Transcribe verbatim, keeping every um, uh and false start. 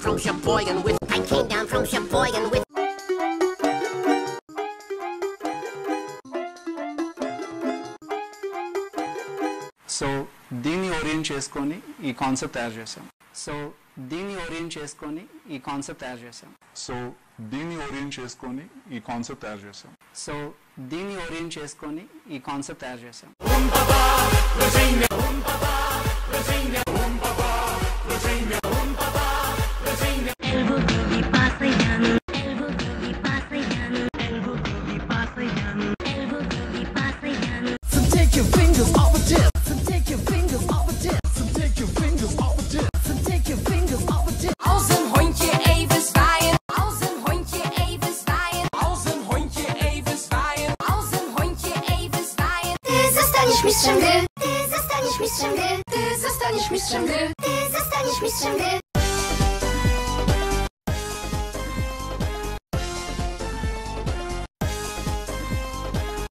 from Sheboygan with. I came down from Sheboygan with. So దీన్ని orient చేసుకొని ఈ concept తయారు చేసాం సో దీన్ని ఓరియంట్ చేసుకొని ఈ కాన్సెప్ట్ తయారు చేసాం సో దీన్ని ఓరియంట్ చేసుకొని ఈ కాన్సెప్ట్ తయారు చేసాం సో దీన్ని ఓరియంట్ చేసుకొని ఈ కాన్సెప్ట్ తయారు చేసాం Take your fingers off a tip. Take your fingers off a tip. Take your fingers off a tip. Take your fingers off a tip. Als een hondje even zwaaien. Als een hondje even zwaaien. Als een hondje even zwaaien. Als een hondje even zwaaien. Ty zostaniesz mistrzem gry. Ty zostaniesz mistrzem gry. Ty zostaniesz mistrzem gry. Ty zostaniesz mistrzem gry.